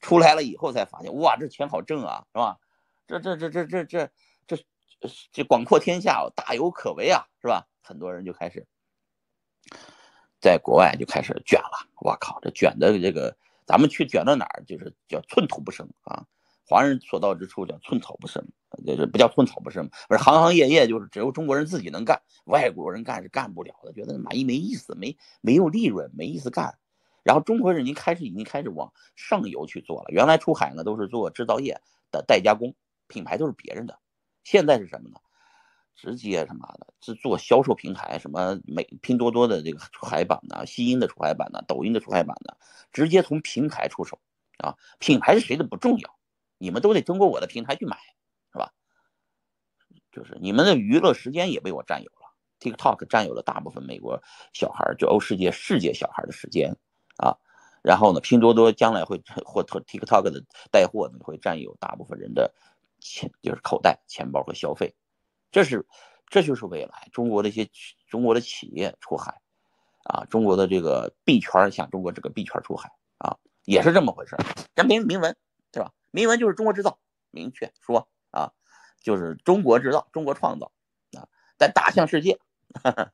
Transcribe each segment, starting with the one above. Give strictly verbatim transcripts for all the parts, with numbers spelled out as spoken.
出来了以后才发现，哇，这钱好挣啊，是吧？这这这这这这这这广阔天下，大有可为啊，是吧？很多人就开始在国外就开始卷了，我靠，这卷的这个，咱们去卷到哪儿，就是叫寸土不生啊。华人所到之处叫寸草不生，就是不叫寸草不生，不是行行业业就是只有中国人自己能干，外国人干是干不了的，觉得没没意思，没没有利润，没意思干。然后中国人已经开始已经开始往上游去做了，原来出海呢都是做制造业的代加工，品牌都是别人的，现在是什么呢？直接他妈的是做销售平台，什么美拼多多的这个出海版呢，西音的出海版呢，抖音的出海版呢，直接从平台出手啊，品牌是谁的不重要，你们都得通过我的平台去买，是吧？就是你们的娱乐时间也被我占有了 ，TikTok 占有了大部分美国小孩，就欧世界世界小孩的时间啊。然后呢，拼多多将来会或 TikTok 的带货呢，会占有大部分人的钱，就是口袋、钱包和消费。这是这就是未来中国的一些中国的企业出海啊，中国的这个币圈向中国这个币圈出海啊，也是这么回事。咱明明文对吧？明文就是中国制造，明确说啊，就是中国制造、中国创造啊，但打向世界，哎，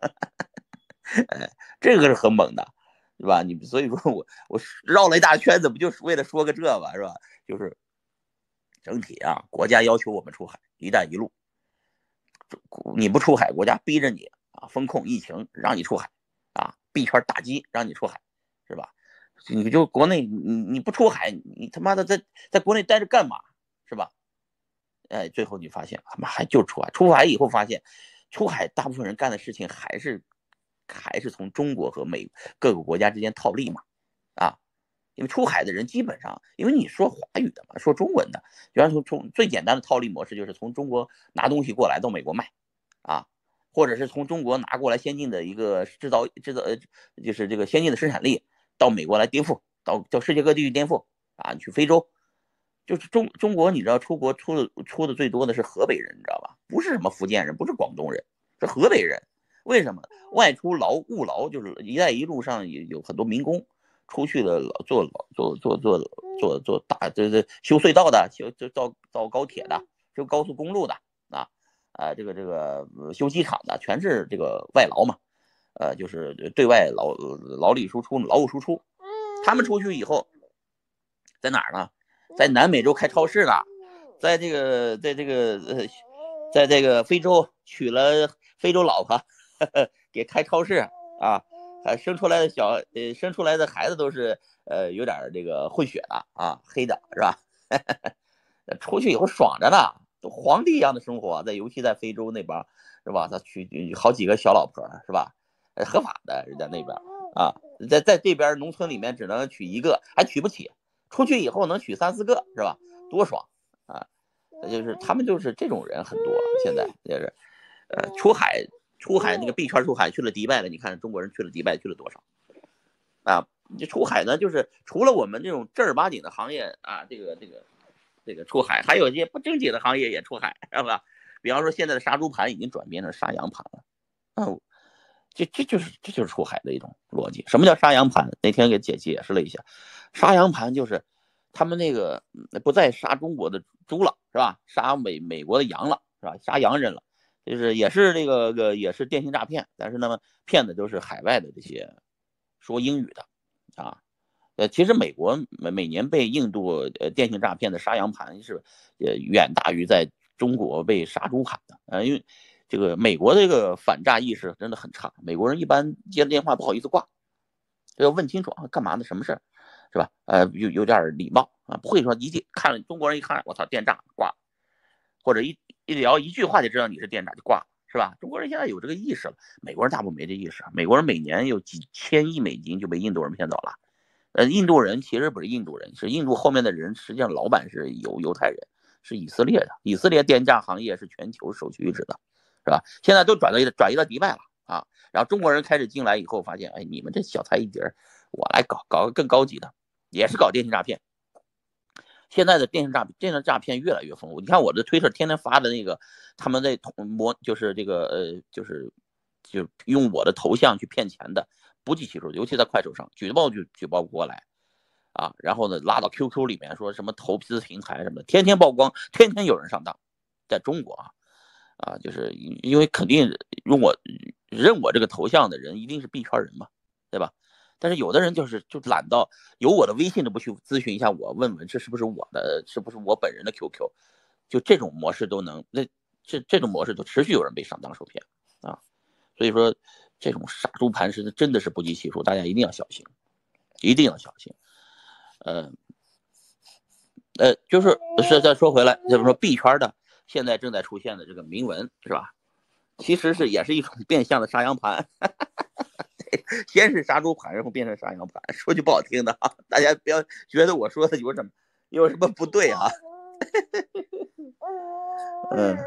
这个是很猛的，是吧？你所以说我我绕了一大圈子，不就是为了说个这吧，是吧？就是整体啊，国家要求我们出海，一带一路。你不出海，国家逼着你啊，风控疫情让你出海啊，币圈打击让你出海，是吧？你就国内你你不出海，你他妈的在在国内待着干嘛，是吧？哎，最后你发现他妈还就出海，出海以后发现，出海大部分人干的事情还是还是从中国和美各个国家之间套利嘛，啊。因为出海的人基本上，因为你说华语的嘛，说中文的，比方说从最简单的套利模式就是从中国拿东西过来到美国卖，啊，或者是从中国拿过来先进的一个制造制造，就是这个先进的生产力到美国来颠覆，到到世界各地去颠覆啊，你去非洲，就是中中国，你知道出国出的出的最多的是河北人，你知道吧？不是什么福建人，不是广东人，是河北人。为什么？外出劳务劳，就是一带一路上有有很多民工。出去的做做做做做做大这这修隧道的，修就造造高铁的，修高速公路的啊啊，这个这个修机场的，全是这个外劳嘛，呃，就是对外劳劳力输出、劳务输出。他们出去以后，在哪儿呢？在南美洲开超市呢，在这个在这个呃，在这个非洲娶了非洲老婆，呵呵给开超市啊。呃，生出来的小呃，生出来的孩子都是呃有点这个混血的啊，黑的是吧？出去以后爽着呢，都皇帝一样的生活，在尤其在非洲那边是吧？他娶好几个小老婆是吧？合法的人家那边啊，在在这边农村里面只能娶一个，还娶不起，出去以后能娶三四个是吧？多爽啊！就是他们就是这种人很多，现在就是呃出海。出海那个币圈出海去了迪拜了，你看中国人去了迪拜去了多少啊？这出海呢，就是除了我们这种正儿八经的行业啊，这个这个这个出海，还有一些不正经的行业也出海，是吧？比方说现在的杀猪盘已经转变成杀羊盘了，啊，这这就是这就是出海的一种逻辑。什么叫杀羊盘？那天给姐解释了一下，杀羊盘就是他们那个不再杀中国的猪了，是吧？杀美美国的羊了，是吧？杀洋人了。就是也是这个个也是电信诈骗，但是呢骗的都是海外的这些说英语的啊。呃，其实美国每每年被印度呃电信诈骗的杀羊盘是呃远大于在中国被杀猪盘的。呃，因为这个美国这个反诈意识真的很差，美国人一般接了电话不好意思挂，要问清楚啊，干嘛呢？什么事儿，是吧？呃，有有点礼貌啊，不会说一进看中国人一看我操电诈挂，或者一一聊一句话就知道你是电诈就挂了，是吧？中国人现在有这个意识了，美国人大部分没这意识。美国人每年有几千亿美金就被印度人骗走了。呃，印度人其实不是印度人，是印度后面的人，实际上老板是犹犹太人，是以色列的。以色列电诈行业是全球首屈一指的，是吧？现在都转到转移到迪拜了啊。然后中国人开始进来以后，发现，哎，你们这小菜一碟，我来搞搞个更高级的，也是搞电信诈骗。现在的电信诈电信诈骗越来越丰富，你看我的推特天天发的那个，他们在模就是这个呃就是就用我的头像去骗钱的不计其数，尤其在快手上举报就举报不过来啊，然后呢拉到 Q Q 里面说什么投资平台什么的，天天曝光，天天有人上当，在中国啊啊，就是因为肯定用我认我这个头像的人一定是币圈人嘛，对吧？但是有的人就是就懒到有我的微信都不去咨询一下我，问问这是不是我的，是不是我本人的 Q Q， 就这种模式都能，那这这种模式就持续有人被上当受骗啊。所以说这种杀猪盘是真的是不计其数，大家一定要小心，一定要小心。呃呃，就是是再说回来，就是说币圈的现在正在出现的这个铭文是吧？其实是也是一种变相的杀羊盘。先是杀猪盘，然后变成杀羊盘。说句不好听的啊，大家不要觉得我说的有什么有什么不对啊。嗯，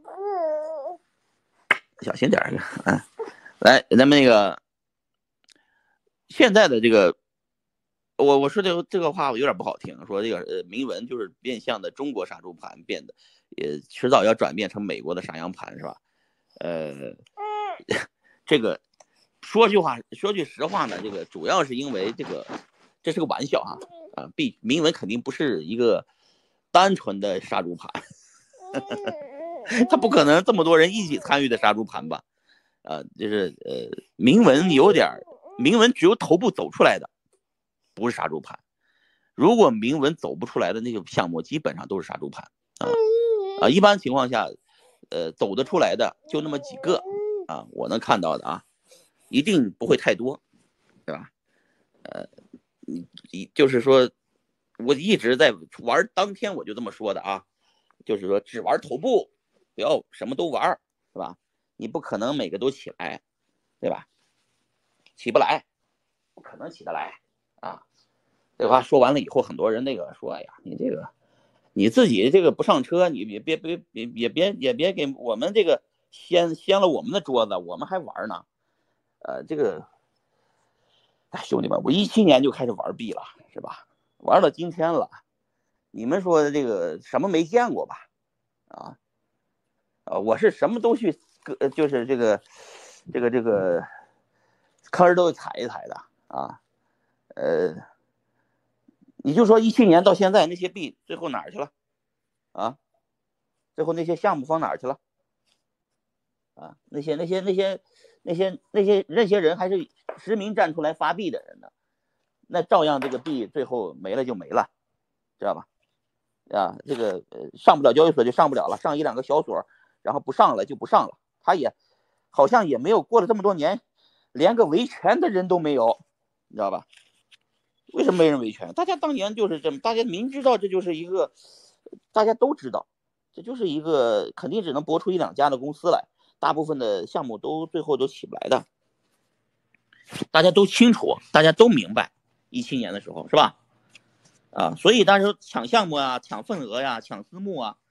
小心点儿啊！来，咱们那个现在的这个，我我说这个这个话有点不好听，说这个呃铭文就是变相的中国杀猪盘变的，也迟早要转变成美国的杀羊盘是吧？呃，这个。说句话，说句实话呢，这个主要是因为这个，这是个玩笑哈啊，币铭文肯定不是一个单纯的杀猪盘，他不可能这么多人一起参与的杀猪盘吧？啊，就是呃，铭文有点，铭文只有头部走出来的，不是杀猪盘。如果铭文走不出来的那些项目，基本上都是杀猪盘啊啊，一般情况下，呃，走得出来的就那么几个啊，我能看到的啊。一定不会太多，对吧？呃，你就是说，我一直在玩，当天我就这么说的啊，就是说只玩头部，不要什么都玩，是吧？你不可能每个都起来，对吧？起不来，不可能起得来啊！这话说完了以后，很多人那个说，哎呀，你这个你自己这个不上车，你别别别别也别也别给我们这个掀掀了我们的桌子，我们还玩呢。呃，这个，哎，兄弟们，我一七年就开始玩币了，是吧？玩到今天了，你们说这个什么没见过吧？啊，啊，我是什么都去，就是这个，这个这个坑儿都踩一踩的啊。呃，你就说一七年到现在那些币最后哪儿去了？啊，最后那些项目放哪儿去了？啊，那些那些那些那些那些那些人还是实名站出来发币的人呢，那照样这个币最后没了就没了，知道吧？啊，这个呃上不了交易所就上不了了，上一两个小所，然后不上了就不上了。他也好像也没有过了这么多年，连个维权的人都没有，你知道吧？为什么没人维权？大家当年就是这么，大家明知道这就是一个，大家都知道，这就是一个肯定只能博出一两家的公司来。大部分的项目都最后都起不来的，大家都清楚，大家都明白，一七年的时候是吧？啊，所以当时抢项目啊，抢份额呀、啊，抢私募啊，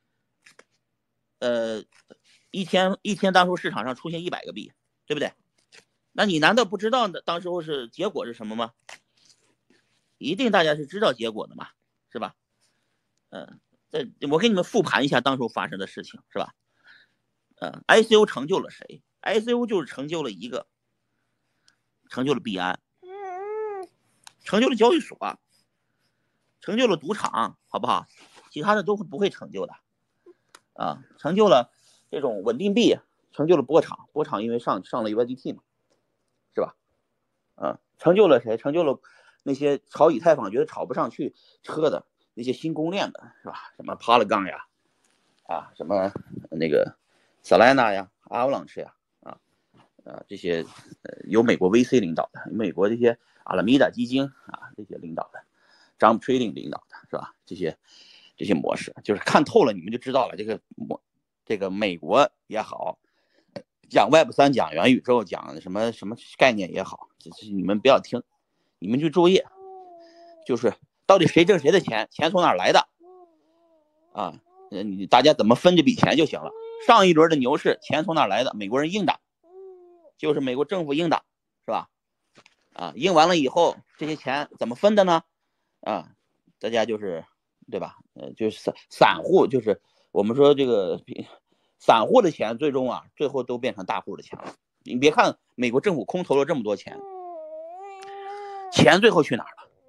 呃，一天一天当初市场上出现一百个币，对不对？那你难道不知道当时候是结果是什么吗？一定大家是知道结果的嘛，是吧？嗯，这我给你们复盘一下当初发生的事情，是吧？嗯 ，I C O 成就了谁 ？I C O 就是成就了一个，成就了币安，成就了交易所，成就了赌场，好不好？其他的都不会成就的，啊，成就了这种稳定币，成就了波场，波场因为上上了 U S D T 嘛，是吧？啊，成就了谁？成就了那些炒以太坊觉得炒不上去车的那些新公链的，是吧？什么 Polygon 呀，啊，什么那个 Solana 呀 ，Avalanche 呀，啊啊这些呃由美国 V C 领导的，美国这些阿拉米达基金啊这些领导的 ，Jump Trading 领导的是吧？这些这些模式就是看透了，你们就知道了。这个模这个美国也好，讲 Web 三讲元宇宙讲什么什么概念也好，这你们不要听，你们去注意，就是到底谁挣谁的钱，钱从哪儿来的啊？你大家怎么分这笔钱就行了。上一轮的牛市钱从哪儿来的？美国人印的，就是美国政府印的，是吧？啊，印完了以后，这些钱怎么分的呢？啊，大家就是对吧？呃，就是散散户，就是我们说这个散户的钱，最终啊，最后都变成大户的钱了。你别看美国政府空投了这么多钱，钱最后去哪儿了？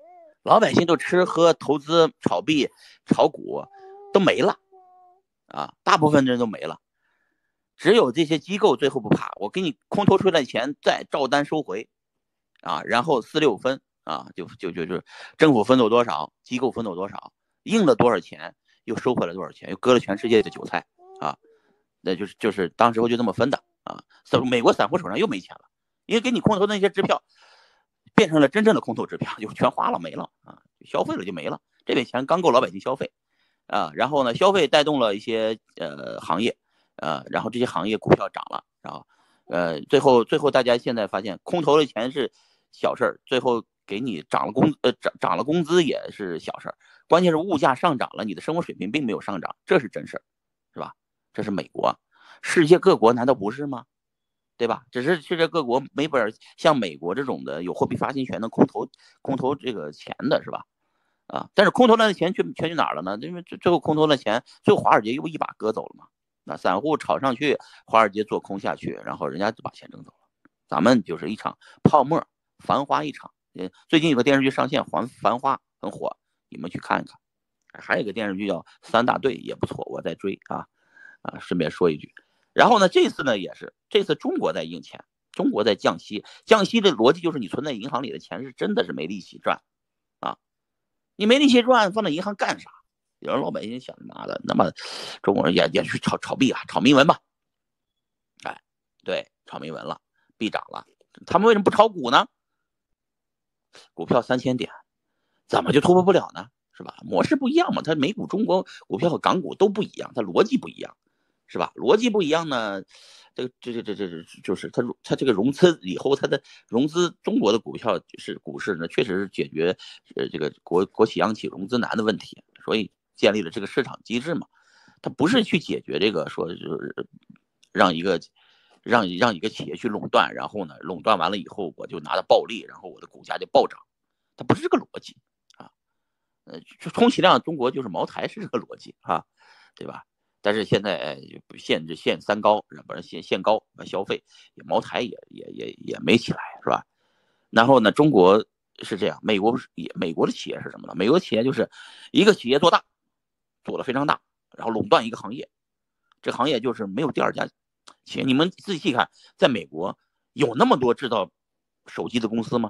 老百姓都吃喝投资炒币炒股都没了啊，大部分人都没了，只有这些机构最后不怕，我给你空投出来的钱再照单收回啊，然后四六分啊，就就就就政府分走多少，机构分走多少，印了多少钱，又收回来多少钱，又割了全世界的韭菜啊，那就是就是当时候就这么分的啊，美国散户手上又没钱了，因为给你空投的那些支票变成了真正的空头支票，就全花了没了啊，消费了就没了，这笔钱刚够老百姓消费啊，然后呢，消费带动了一些呃行业，呃，然后这些行业股票涨了，然后呃最后最后大家现在发现空头的钱是小事儿，最后给你涨了工呃涨涨了工资也是小事儿，关键是物价上涨了，你的生活水平并没有上涨，这是真事儿，是吧？这是美国，世界各国难道不是吗？对吧？只是世界各国没本像美国这种的有货币发行权的空投空投这个钱的是吧？啊，但是空投来的钱去全去哪儿了呢？因为最后空投的钱，最后华尔街又一把割走了嘛。那散户炒上去，华尔街做空下去，然后人家就把钱挣走了。咱们就是一场泡沫，繁花一场。最近有个电视剧上线，《繁繁花》很火，你们去看一看。还有一个电视剧叫《三大队》，也不错，我在追啊啊，顺便说一句。然后呢，这次呢也是，这次中国在印钱，中国在降息，降息的逻辑就是你存在银行里的钱是真的是没利息赚啊，你没利息赚，放在银行干啥？有人老百姓想妈的，那么中国人也也去炒炒币啊，炒铭文吧，哎，对，炒铭文了，币涨了，他们为什么不炒股呢？股票三千点，怎么就突破不了呢？是吧？模式不一样嘛，它美股、中国股票和港股都不一样，它逻辑不一样。是吧？逻辑不一样呢，这个这这这这就是它它这个融资以后，它的融资中国的股票是股市呢，确实是解决呃这个国国企央企融资难的问题，所以建立了这个市场机制嘛。它不是去解决这个说就是让一个让让一个企业去垄断，然后呢垄断完了以后我就拿到暴利，然后我的股价就暴涨，它不是这个逻辑啊。呃，充其量中国就是茅台是这个逻辑啊，对吧？但是现在限制限三高，不是限限高消费，茅台也也也也没起来，是吧？然后呢，中国是这样，美国也美国的企业是什么呢？美国企业就是一个企业做大，做的非常大，然后垄断一个行业，这行业就是没有第二家企业。你们仔细看，在美国有那么多制造手机的公司吗？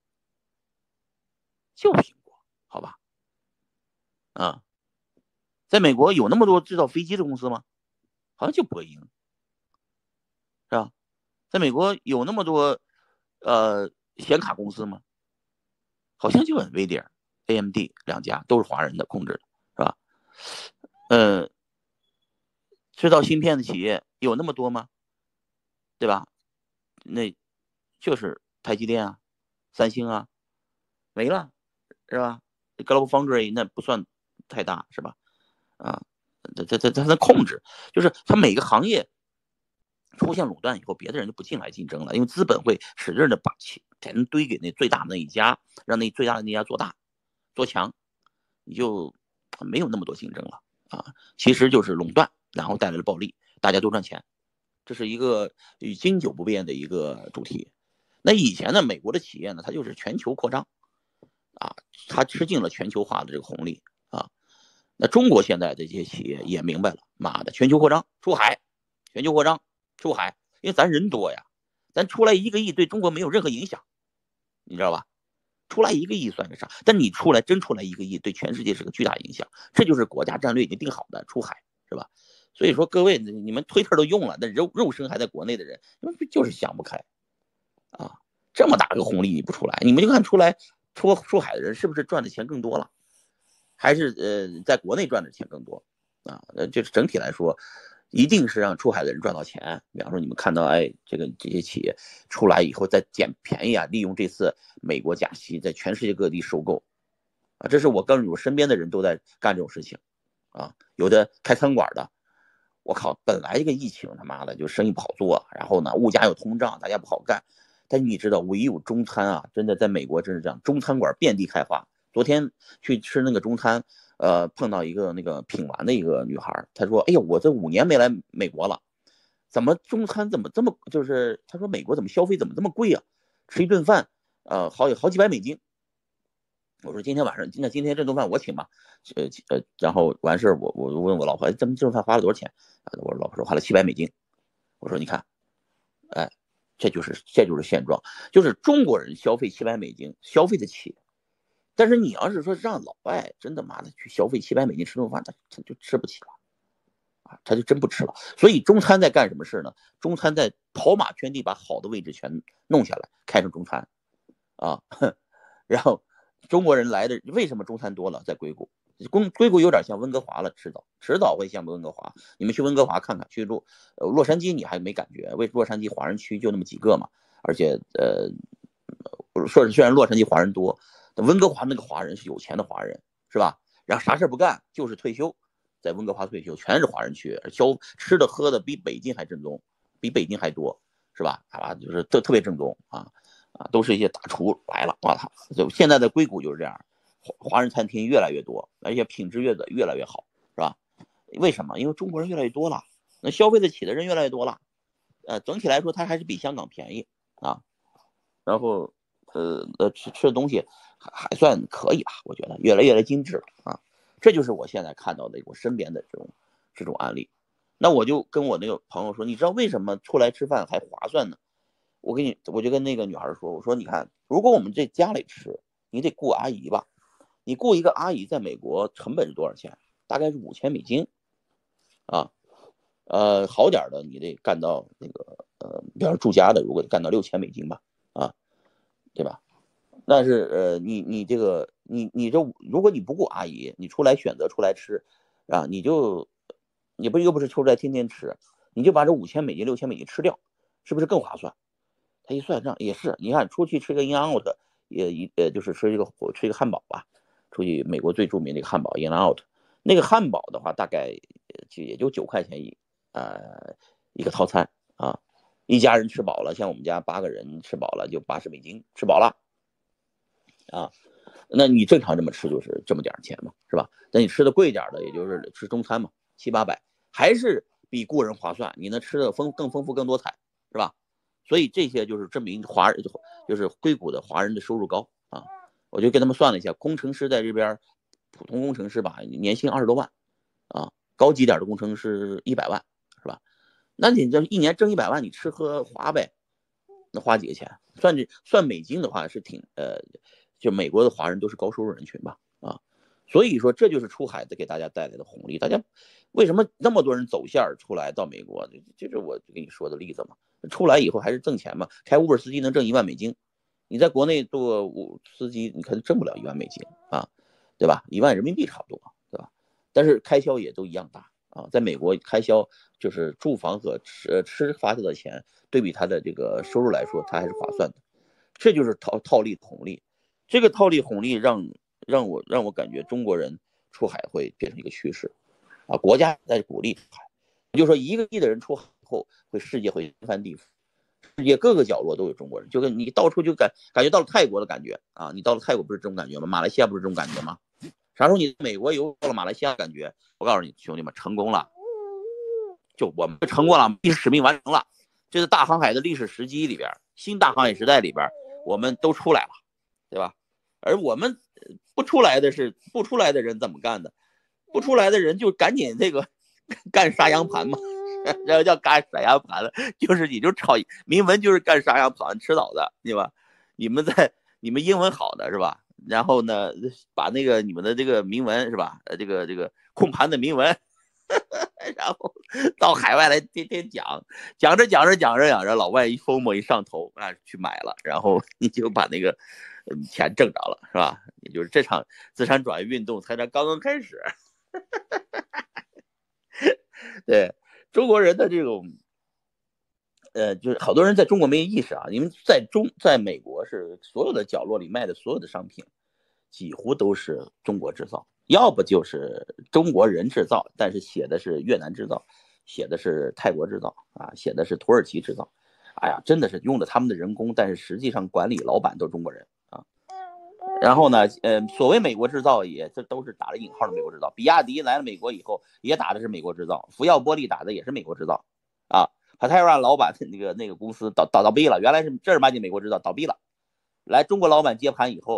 就苹果，好吧？啊。在美国有那么多制造飞机的公司吗？好像就波音，是吧？在美国有那么多呃显卡公司吗？好像就 Nvidia、A M D 两家都是华人的控制的，是吧？呃，制造芯片的企业有那么多吗？对吧？那就是台积电啊、三星啊，没了，是吧 ？Global Foundry 那不算太大，是吧？啊，它它它它的控制就是它每个行业出现垄断以后，别的人就不进来竞争了，因为资本会使劲的把钱堆给那最大的那一家，让那最大的那家做大做强，你就没有那么多竞争了啊。其实就是垄断，然后带来了暴利，大家都赚钱，这是一个经久不变的一个主题。那以前呢，美国的企业呢，它就是全球扩张啊，它吃尽了全球化的这个红利啊。那中国现在的这些企业也明白了，妈的，全球扩张出海，全球扩张出海，因为咱人多呀，咱出来一个亿对中国没有任何影响，你知道吧？出来一个亿算个啥？但你出来真出来一个亿，对全世界是个巨大影响，这就是国家战略已经定好的出海，是吧？所以说各位，你们推特都用了，那肉肉身还在国内的人，你们就是想不开啊！这么大个红利你不出来，你们就看出来出出海的人是不是赚的钱更多了？还是呃，在国内赚的钱更多啊？呃，就是整体来说，一定是让出海的人赚到钱。比方说，你们看到，哎，这个这些企业出来以后再捡便宜啊，利用这次美国加息，在全世界各地收购啊，这是我跟我身边的人都在干这种事情啊。有的开餐馆的，我靠，本来一个疫情他妈的就生意不好做，然后呢，物价又通胀，大家不好干。但你知道，唯有中餐啊，真的在美国真是这样，中餐馆遍地开花。昨天去吃那个中餐，呃，碰到一个那个品完的一个女孩，她说：“哎呦，我这五年没来美国了，怎么中餐怎么这么就是？她说美国怎么消费怎么这么贵啊？吃一顿饭，呃，好好几百美金。 我说今天晚上，那今天这顿饭我请吧，呃呃，然后完事我我问我老婆，咱们这顿饭花了多少钱？啊，我老婆说花了七百美金。我说你看，哎，这就是这就是现状，就是中国人消费七百美金消费得起，但是你要是说让老外真的妈的去消费七百美金吃顿饭，他他就吃不起了啊，他就真不吃了。所以中餐在干什么事呢？中餐在跑马圈地把好的位置全弄下来，开成中餐啊，然后。中国人来的为什么中餐多了？在硅谷，硅谷有点像温哥华了，迟早迟早会像温哥华。你们去温哥华看看，去洛呃洛杉矶你还没感觉，为洛杉矶华人区就那么几个嘛，而且呃说虽然洛杉矶华人多，但温哥华那个华人是有钱的华人，是吧？然后啥事不干，就是退休，在温哥华退休，全是华人区，消吃的喝的比北京还正宗，比北京还多，是吧？啊，就是特特别正宗啊。啊，都是一些大厨来了，我操！就现在的硅谷就是这样，华华人餐厅越来越多，而且品质越的越来越好，是吧？为什么？因为中国人越来越多了，那消费得起的人越来越多了，呃，整体来说它还是比香港便宜啊。然后，呃呃，吃吃的东西还还算可以吧，我觉得越来越来精致了啊。这就是我现在看到的我身边的这种这种案例。那我就跟我那个朋友说，你知道为什么出来吃饭还划算呢？我跟你，我就跟那个女孩说，我说你看，如果我们这家里吃，你得雇阿姨吧？你雇一个阿姨在美国成本是多少钱？大概是五千美金啊。呃，好点的你得干到那个呃，比方说住家的，如果干到六千美金吧，啊，对吧？但是呃，你你这个你你这如果你不雇阿姨，你出来选择出来吃啊，你就你不又不是出来天天吃，你就把这五千美金六千美金吃掉，是不是更划算？他一算账也是，你看出去吃个 In and Out， 也一呃就是吃一个火吃一个汉堡吧，出去美国最著名的一个汉堡 In and Out， 那个汉堡的话大概就也就九块钱一呃一个套餐啊，一家人吃饱了，像我们家八个人吃饱了就八十美金吃饱了啊。那你正常这么吃就是这么点钱嘛，是吧？那你吃的贵点的，也就是吃中餐嘛，七八百，还是比雇人划算，你能吃的丰更丰富更多彩，是吧？所以这些就是证明华人就是硅谷的华人的收入高啊。我就跟他们算了一下，工程师在这边，普通工程师吧，年薪二十多万啊，高级点的工程师一百万，是吧？那你这一年挣一百万，你吃喝花呗，那花几个钱？算这算美金的话是挺呃，就美国的华人都是高收入人群吧啊。所以说这就是出海的给大家带来的红利。大家为什么那么多人走线出来到美国？这就是我跟你说的例子嘛。出来以后还是挣钱嘛，开 Uber 司机能挣一万美金，你在国内做司机你可能挣不了一万美金啊，对吧？一万人民币差不多，对吧？但是开销也都一样大啊。在美国开销就是住房和吃吃花的钱，对比他的这个收入来说，他还是划算的。这就是套套利红利，这个套利红利让让我让我感觉中国人出海会变成一个趋势啊，国家在鼓励出海，就说一个亿的人出海后，会世界会天翻地覆，世界各个角落都有中国人，就跟你到处就感感觉到了泰国的感觉啊，你到了泰国不是这种感觉吗？马来西亚不是这种感觉吗？啥时候你美国有了马来西亚感觉？我告诉你兄弟们，成功了，就我们成功了，历史使命完成了。这是大航海的历史时机里边，新大航海时代里边，我们都出来了，对吧？而我们不出来的是不出来的人怎么干的？不出来的人就赶紧这个干杀羊盘嘛，然后叫干杀羊盘，就是你就炒铭文就是干杀羊盘吃早的，对吧？你们在你们英文好的是吧？然后呢，把那个你们的这个铭文是吧？呃，这个这个控盘的铭文，然后到海外来天天讲，讲着讲着讲着讲着，老外一疯魔一上头啊，去买了，然后你就把那个钱挣着了，是吧？也就是这场资产转移运动才才刚刚开始。对中国人的这种，呃，就是好多人在中国没意识啊，因为在中在美国是所有的角落里卖的所有的商品，几乎都是中国制造，要不就是中国人制造，但是写的是越南制造，写的是泰国制造啊，写的是土耳其制造。哎呀，真的是用了他们的人工，但是实际上管理老板都是中国人啊。然后呢，呃，所谓美国制造也这都是打了引号的美国制造。比亚迪来了美国以后，也打的是美国制造。福耀玻璃打的也是美国制造，啊，帕泰拉老板那个那个公司倒倒倒闭了，原来是正儿八经美国制造，倒闭了。来中国老板接盘以后，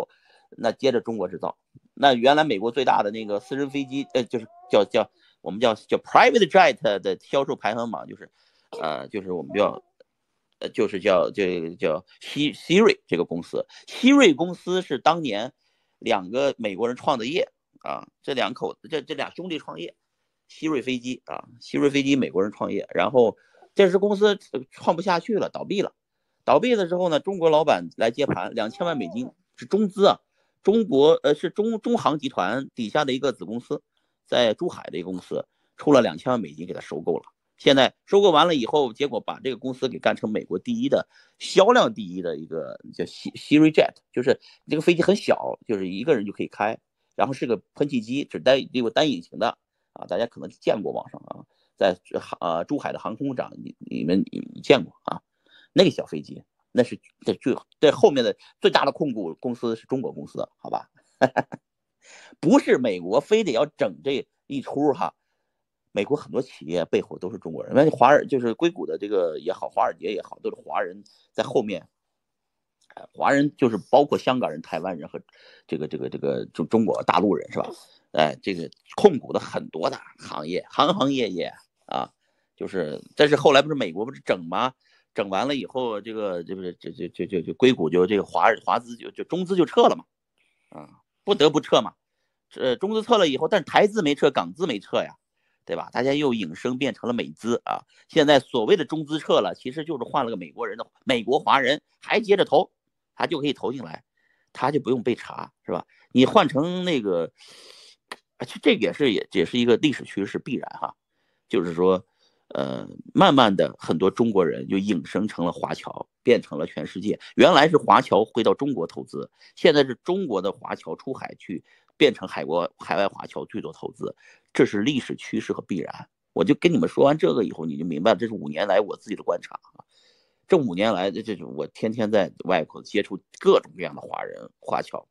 那接着中国制造。那原来美国最大的那个私人飞机，呃，就是叫叫我们叫叫 private jet 的销售排行榜，就是呃，就是我们叫呃，就是叫这叫希希瑞这个公司。希瑞公司是当年两个美国人创的业啊，这两口子这这俩兄弟创业，希瑞飞机啊，希瑞飞机美国人创业，然后这支公司创不下去了，倒闭了。倒闭了之后呢，中国老板来接盘，两千万美金是中资啊，中国呃是中中航集团底下的一个子公司，在珠海的一个公司，出了两千万美金给他收购了。现在收购完了以后，结果把这个公司给干成美国第一的销量第一的一个叫 Siri Jet， 就是这个飞机很小，就是一个人就可以开，然后是个喷气机，只带有单引擎的啊，大家可能见过网上啊，在呃珠海的航空展你你们你见过啊，那个小飞机那是这最这后面的最大的控股公司是中国公司，好吧？不是美国非得要整这一出哈。美国很多企业背后都是中国人，那华尔就是硅谷的这个也好，华尔街也好，都是华人在后面。华人就是包括香港人、台湾人和这个这个这个中中国大陆人是吧？哎，这个控股的很多的行业，行行业业啊，就是但是后来不是美国不是整吗？整完了以后，这个就是这这这这就硅谷就这个华华资就就中资就撤了嘛，啊，不得不撤嘛。呃，中资撤了以后，但是台资没撤，港资没撤呀。对吧？大家又引申变成了美资啊！现在所谓的中资撤了，其实就是换了个美国人的美国华人，还接着投，他就可以投进来，他就不用被查，是吧？你换成那个，这个也是也也是一个历史趋势必然哈，就是说，呃，慢慢的很多中国人就引申成了华侨，变成了全世界。原来是华侨回到中国投资，现在是中国的华侨出海去。变成海国海外华侨去做投资，这是历史趋势和必然。我就跟你们说完这个以后，你就明白这是五年来我自己的观察啊。这五年来，这这我天天在外国接触各种各样的华人华侨，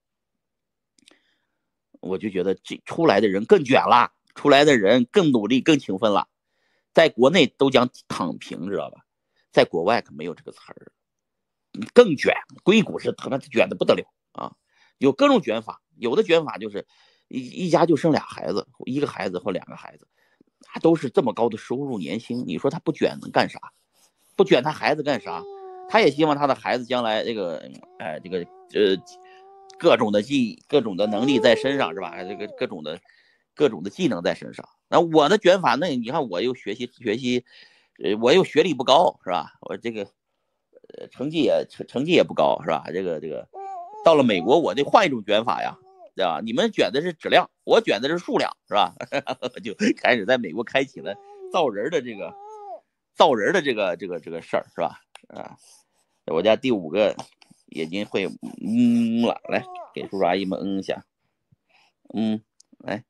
我就觉得这出来的人更卷了，出来的人更努力、更勤奋了。在国内都讲躺平，知道吧？在国外可没有这个词儿，更卷。硅谷是他妈卷的不得了啊，有各种卷法。有的卷法就是一一家就生俩孩子，一个孩子或两个孩子，他都是这么高的收入年薪，你说他不卷能干啥？不卷他孩子干啥？他也希望他的孩子将来这个，哎，这个呃，各种的技、各种的能力在身上是吧？这个各种的、各种的技能在身上。那我的卷法，那你看我又学习学习，呃，我又学历不高是吧？我这个呃成绩也成成绩也不高是吧？这个这个到了美国，我得换一种卷法呀。对吧？你们卷的是质量，我卷的是数量，是吧？就开始在美国开启了造人的这个造人的这个这个这个事儿，是吧？啊，我家第五个眼睛会嗯了，来给叔叔阿姨们嗯一下，嗯，来，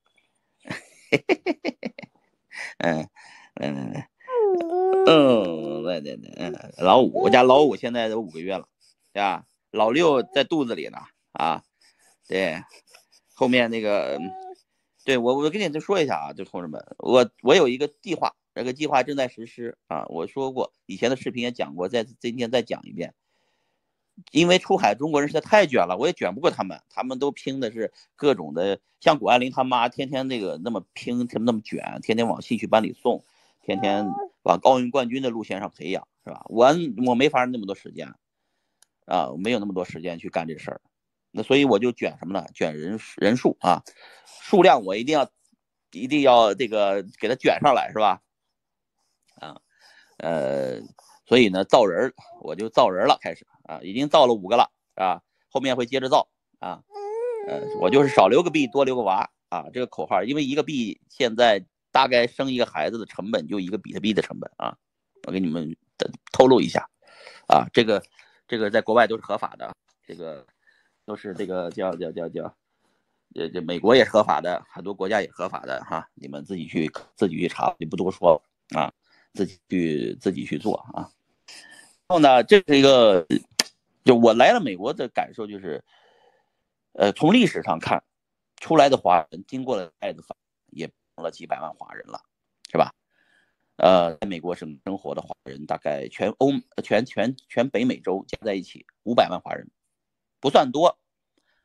嗯嗯嗯，来来来，嗯，老五，我家老五现在都五个月了，对吧？老六在肚子里呢，啊，对。后面那个，对我我跟你再说一下啊，就同志们，我我有一个计划，这个计划正在实施啊。我说过，以前的视频也讲过，再今天再讲一遍。因为出海中国人实在太卷了，我也卷不过他们，他们都拼的是各种的，像谷爱凌他妈天天那个那么拼，他们那么卷，天天往兴趣班里送，天天往奥运冠军的路线上培养，是吧？我我没法那么多时间啊，我没有那么多时间去干这事儿。那所以我就卷什么呢？卷人人数啊，数量我一定要一定要这个给它卷上来，是吧？啊，呃，所以呢，造人我就造人了，开始啊，已经造了五个了啊，后面会接着造啊，呃，我就是少留个币，多留个娃啊，这个口号，因为一个币现在大概生一个孩子的成本就一个比特币的成本啊，我给你们透露一下啊，这个这个在国外都是合法的，这个。都是这个叫叫叫叫，呃，这美国也是合法的，很多国家也合法的哈，你们自己去自己去查，就不多说啊，自己去自己去做啊。然后呢，这是一个，就我来了美国的感受就是，呃，从历史上看，出来的华人经过了爱的发也成了几百万华人了，是吧？呃，在美国生生活的华人大概全欧全全全北美洲加在一起五百万华人。不算多，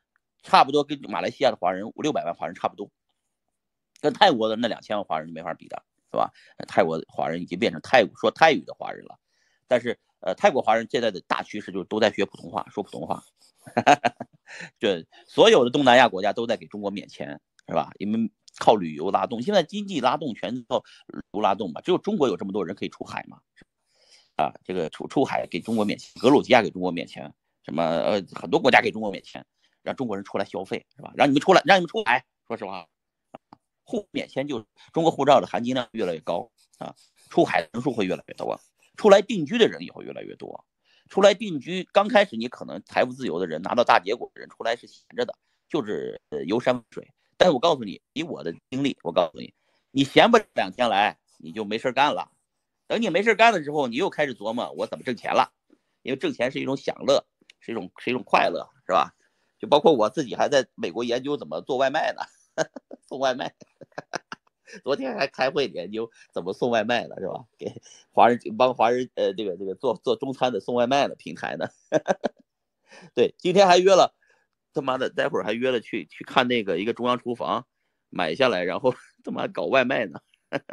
差不多跟马来西亚的华人五六百万华人差不多，跟泰国的那两千万华人没法比的，是吧？泰国华人已经变成泰说泰语的华人了，但是呃，泰国华人现在的大趋势就是都在学普通话，说普通话。对，所有的东南亚国家都在给中国免钱，是吧？因为靠旅游拉动，现在经济拉动全靠旅游拉动嘛，只有中国有这么多人可以出海嘛。啊，这个出出海给中国免钱，格鲁吉亚给中国免钱，什么呃很多国家给中国免钱，让中国人出来消费，是吧？让你们出来，让你们出海。说实话，护免签就是中国护照的含金量越来越高啊，出海人数会越来越多，出来定居的人也会越来越多。出来定居，刚开始你可能财富自由的人，拿到大结果的人出来是闲着的，就是游山玩水。但是我告诉你，以我的经历，我告诉你，你闲不两天来，你就没事干了。等你没事干了之后，你又开始琢磨我怎么挣钱了，因为挣钱是一种享乐，是一种是一种快乐，是吧？就包括我自己还在美国研究怎么做外卖呢，送外卖。昨天还开会研究怎么送外卖呢，是吧？给华人帮华人呃这个这个做做中餐的送外卖的平台呢。对，今天还约了，他妈的，待会儿还约了去去看那个一个中央厨房买下来，然后他妈搞外卖呢。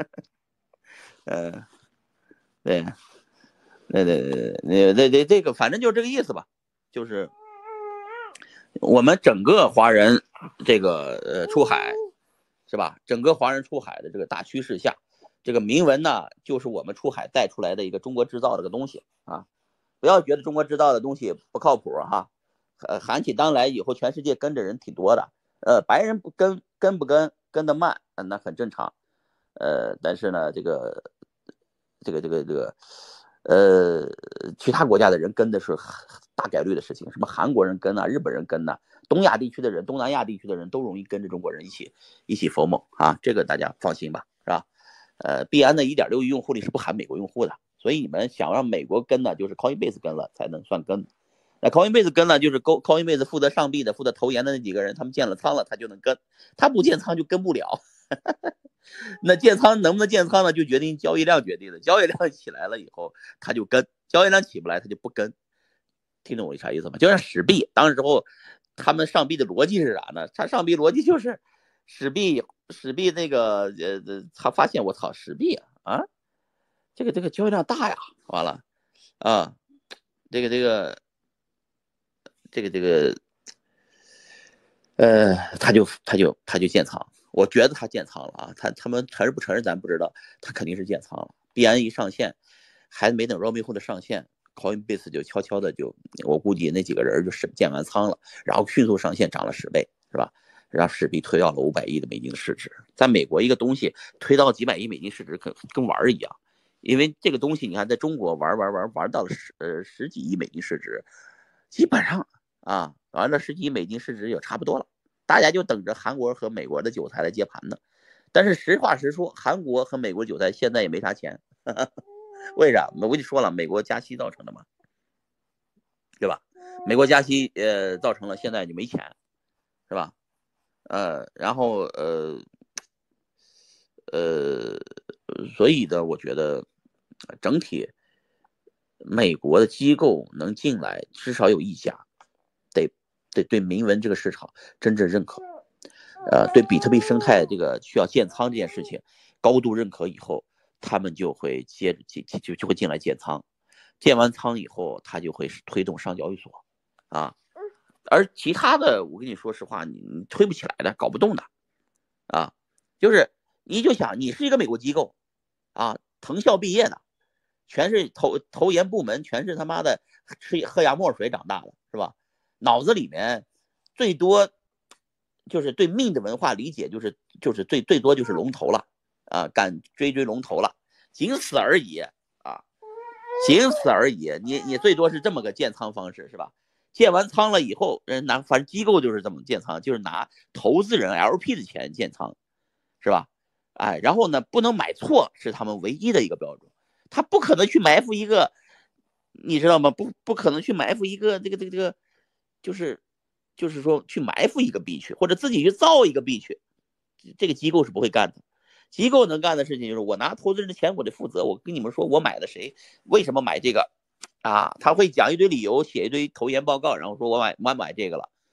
呃，对，对对对对对对，这个反正就这个意思吧，就是我们整个华人这个呃出海。是吧？整个华人出海的这个大趋势下，这个铭文呢，就是我们出海带出来的一个中国制造这个东西啊。不要觉得中国制造的东西不靠谱哈，呃，喊起当来以后，全世界跟着人挺多的。呃，白人不跟跟不跟跟得慢，那很正常。呃，但是呢，这个这个这个这个呃，其他国家的人跟的是大概率的事情，什么韩国人跟啊，日本人跟呐、啊。东亚地区的人，东南亚地区的人都容易跟着中国人一起一起佛梦啊，这个大家放心吧，是吧？呃，币安的 一点六亿用户里是不含美国用户的，所以你们想让美国跟呢，就是 Coinbase 跟了才能算跟。那 Coinbase 跟呢，就是 Coinbase 负责上币的、负责投研的那几个人，他们建了仓了，他就能跟，他不建仓就跟不了。那建仓能不能建仓呢？就决定交易量决定的，交易量起来了以后，他就跟；交易量起不来，他就不跟。听懂我啥意思吗？就像史币，当时候。他们上币的逻辑是啥呢？他上币逻辑就是史币，史币那个呃，他发现我操，史币啊，这个这个交易量大呀，完了啊，这个这个这个这个呃，他就他就他就建仓，我觉得他建仓了啊，他他们承认不承认咱不知道，他肯定是建仓了。币安一上线，还没等 Robinhood 的上线。Coinbase 就悄悄的就，我估计那几个人就是建完仓了，然后迅速上线涨了十倍，是吧？让史币推到了五百亿的美金的市值。在美国，一个东西推到几百亿美金市值，跟跟玩一样，因为这个东西你看，在中国玩玩玩玩到了十呃十几亿美金市值，基本上啊，完了十几亿美金市值也差不多了，大家就等着韩国和美国的韭菜来接盘呢。但是实话实说，韩国和美国韭菜现在也没啥钱。呵呵，为啥？我就说了，美国加息造成的嘛，对吧？美国加息，呃，造成了现在就没钱，是吧？呃，然后呃呃，所以呢，我觉得整体美国的机构能进来，至少有一家，得得对铭文这个市场真正认可，呃，对比特币生态这个需要建仓这件事情高度认可以后。他们就会接着进就就会进来建仓，建完仓以后，他就会推动上交易所，啊，而其他的，我跟你说实话，你你推不起来的，搞不动的，啊，就是你就想你是一个美国机构，啊，藤校毕业的，全是投投研部门，全是他妈的吃喝洋墨水长大的，是吧？脑子里面最多就是对命的文化理解，就是就是最最多就是龙头了。啊，敢追追龙头了，仅此而已啊，仅此而已。你你最多是这么个建仓方式，是吧？建完仓了以后，人拿反正机构就是这么建仓，就是拿投资人 L P 的钱建仓，是吧？哎，然后呢，不能买错是他们唯一的一个标准，他不可能去埋伏一个，你知道吗？不不可能去埋伏一个这个这个这个，就是就是说去埋伏一个币去，或者自己去造一个币去，这个机构是不会干的。机构能干的事情就是我拿投资人的钱，我得负责。我跟你们说，我买的谁，为什么买这个啊？他会讲一堆理由，写一堆投研报告，然后说我买我买这个了，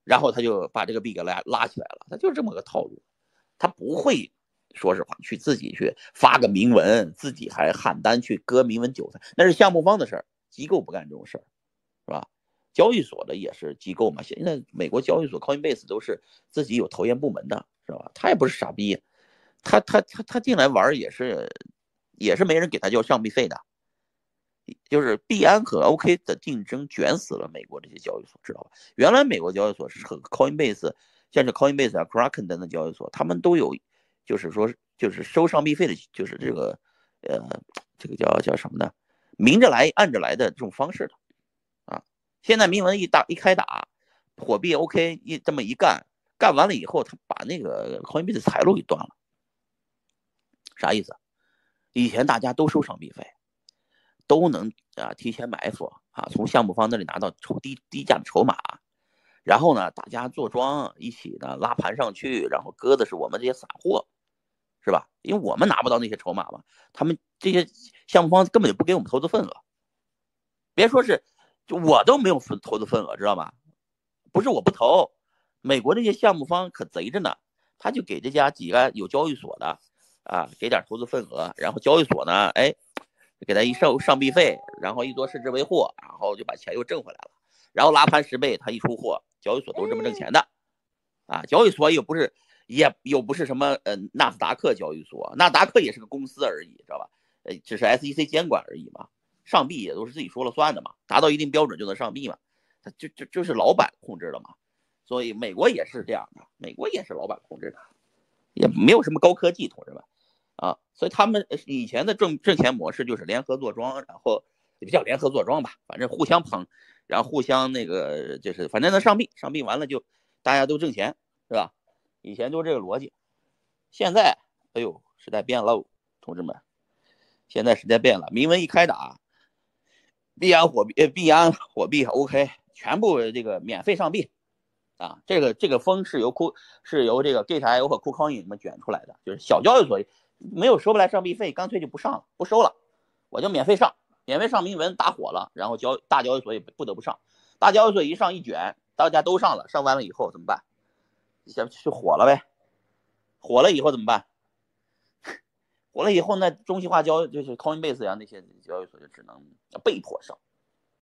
然后他就把这个币给拉拉起来了，他就是这么个套路，他不会说实话去自己去发个明文，自己还喊单去割明文韭菜，那是项目方的事儿，机构不干这种事儿，是吧？交易所的也是机构嘛，现在美国交易所 Coinbase 都是自己有投研部门的，是吧？他也不是傻逼，他他他他进来玩也是也是没人给他交上币费的。就是币安和 OK 的竞争卷死了美国这些交易所，知道吧？原来美国交易所是和 Coinbase， 像是 Coinbase 啊、Kraken 等等交易所，他们都有，就是说就是收上币费的，就是这个呃这个叫叫什么呢？明着来暗着来的这种方式的啊。现在明文一打一开打，火币 OK 一这么一干，干完了以后，他把那个 Coinbase 财路给断了，啥意思？以前大家都收上币费。都能啊提前埋伏啊，从项目方那里拿到筹低低价的筹码，然后呢，大家做庄一起呢拉盘上去，然后割的是我们这些散户，是吧？因为我们拿不到那些筹码嘛，他们这些项目方根本就不给我们投资份额，别说是，就我都没有投资份额，知道吗？不是我不投，美国这些项目方可贼着呢，他就给这家几个有交易所的啊给点投资份额，然后交易所呢，哎。给他一上上币费，然后一做视之为货，然后就把钱又挣回来了，然后拉盘十倍，他一出货，交易所都是这么挣钱的，啊，交易所又不是也又不是什么呃纳斯达克交易所，纳斯达克也是个公司而已，知道吧？呃，只是 S E C 监管而已嘛，上币也都是自己说了算的嘛，达到一定标准就能上币嘛，他就就就是老板控制的嘛，所以美国也是这样的，美国也是老板控制的，也没有什么高科技，同志们。啊，所以他们以前的挣挣钱模式就是联合坐庄，然后也不叫联合坐庄吧，反正互相捧，然后互相那个就是反正能上币，上币完了就大家都挣钱，是吧？以前都这个逻辑，现在哎呦时代变了，同志们，现在时代变了，明文一开打，币安火币呃币安火币 OK 全部这个免费上币。啊，这个这个风是由库是由这个 Gate I O 和 KuCoin 里面卷出来的，就是小交易所没有收不来上币费，干脆就不上了，不收了，我就免费上，免费上明文打火了，然后交大交易所也不得不上，大交易所一上一卷，大家都上了，上完了以后怎么办？就火了呗，火了以后怎么办？火了以后那中心化交就是 Coinbase 呀那些交易所就只能被迫上，